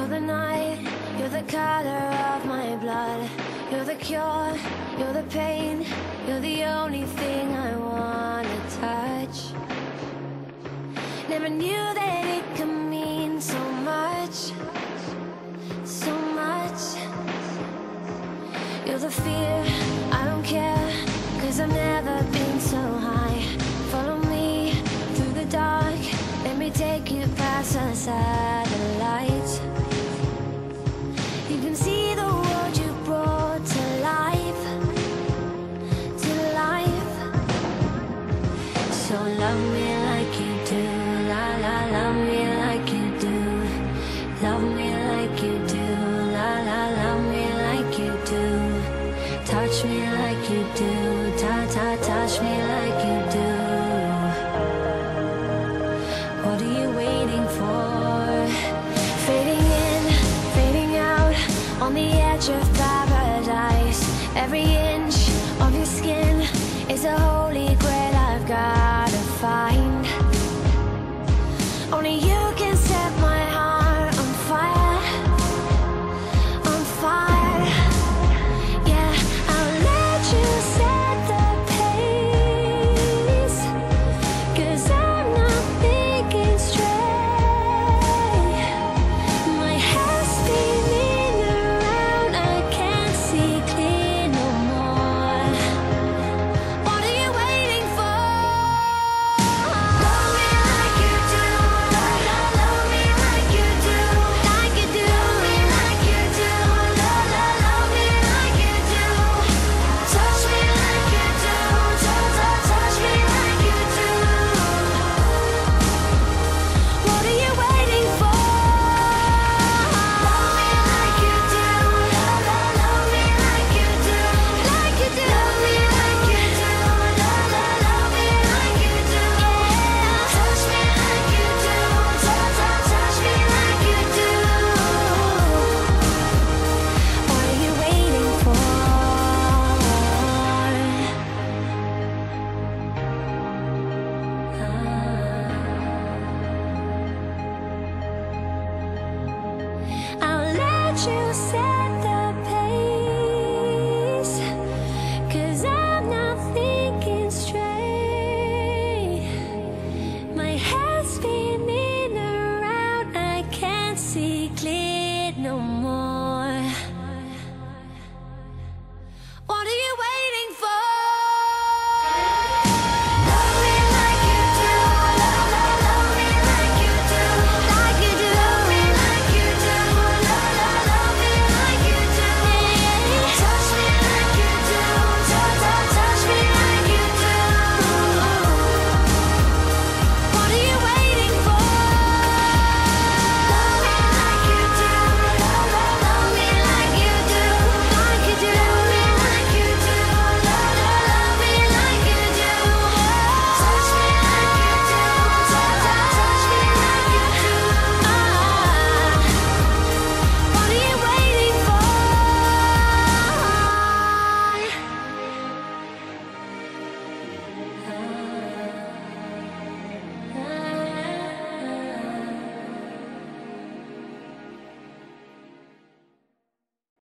You're the night, you're the color of my blood. You're the cure, you're the pain. You're the only thing I wanna touch. Never knew that it could mean so much, so much. You're the fear, I don't care, 'cause I've never been so high. Follow me through the dark, let me take you past the satellites. You can see the world you brought to life, to life. So love me like you do, la la, love me like you do. Love me like you do, la la, love me like you do. Touch me like you do, ta ta, touch me like you do. What are you waiting for? Fading in, fading out, on the edge of paradise. Every inch of your skin is a holy grail I've gotta find. Only you can set my heart on fire, on fire. Yeah, I'll let you set the pace, 'cause I'm not thinking straight. My head's spinning around, I can't see clear no more. What are you waiting for? Love me like you do, la la, love me like you do, like you do. Love me like you do, la la, love me like you do. Touch me like you do, touch me like you do. What are you waiting for? Love me like you do, la la, love me like you do, like you do. Love me like you do, la la, love me like you do. Touch me like you do, touch me like you do. What are you waiting for? I'll let you set